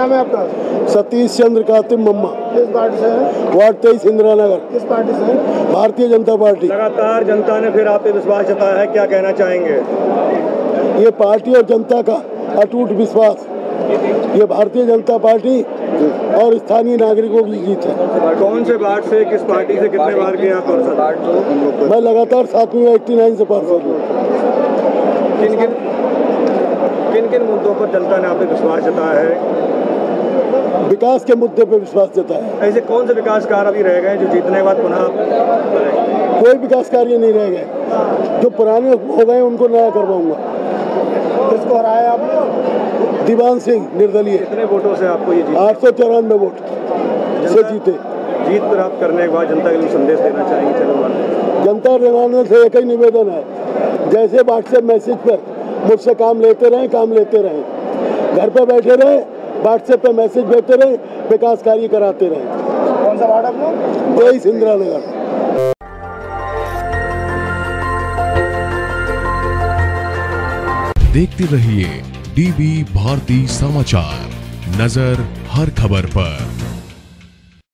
नाम है आपका? सतीश चंद्र कातिम मम्मा। किस पार्टी से है? वार्ड 23 इंदिरा नगर। किस पार्टी से है? भारतीय जनता पार्टी। लगातार जनता ने फिर आप पे विश्वास जताया है, क्या कहना चाहेंगे? ये पार्टी और जनता का अटूट विश्वास, ये भारतीय जनता पार्टी और स्थानीय नागरिकों की जीत है। कौन से वार्ड से, किस पार्टी से, कितने बार के यहाँ पार्षद? मैं लगातार 7वीं में 89 से पार्षद हूँ। किन किन मुद्दों पर जनता ने आप पे विश्वास जताया है? विकास के मुद्दे पे विश्वास जताया है। ऐसे कौन से विकास कार्य अभी रह गए जो जीतने के बाद पुनः कोई विकास कार्य नहीं रह गए, जो पुराने हो गए उनको नया करवाऊंगा। किसको हराया आपने? दीवान सिंह निर्दलीय। कितने वोटों से आपको ये जीत? 894 वोट से जीते। जीत प्राप्त करने के बाद जनता के लिए संदेश देना चाहेंगे? चलो, जनता जनाने से एक ही निवेदन है, जैसे व्हाट्सएप मैसेज पर मुझसे काम लेते रहें, घर पे बैठे रहे, व्हाट्सएप पे मैसेज भेजते रहे, विकास कार्य कराते रहे। कौन सा वार्ड आपका? 23 इंदिरा नगर। देखते रहिए डीबी भारती समाचार, नजर हर खबर पर।